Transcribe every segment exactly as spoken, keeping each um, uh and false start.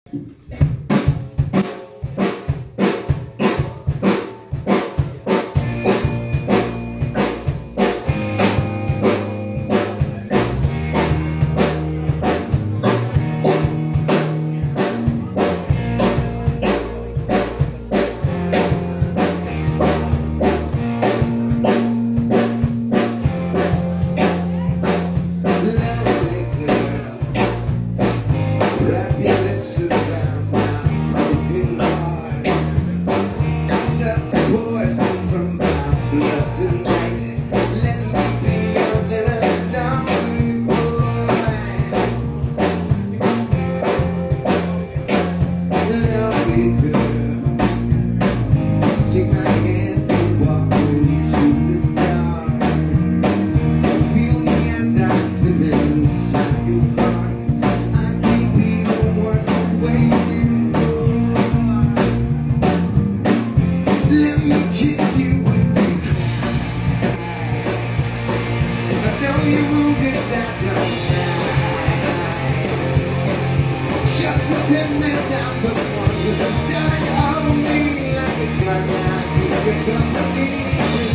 Just pretend that I'm the one who's dying of me like a gun. Now keep it company.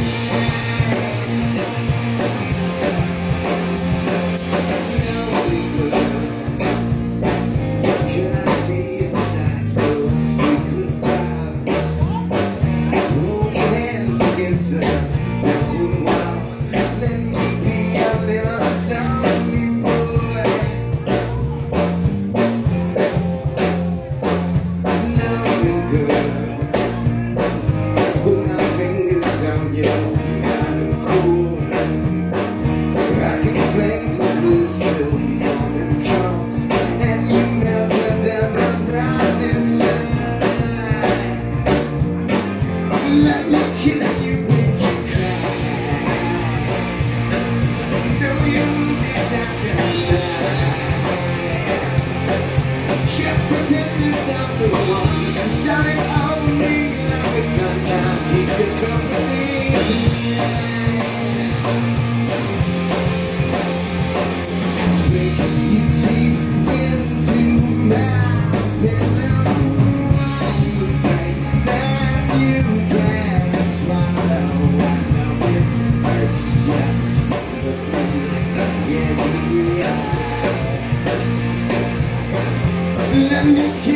Can I see inside those secret eyes? Hold your hands against the wall. Let me be a little lonely boy. Let me kiss you when you cry. Know you will get that night. Just pretend that I'm the one and done it on me like a gun. Now keep it company. Sink your teeth into my pillow. You think that you can swallow. I know it hurts just the yeah, yeah. Let me kiss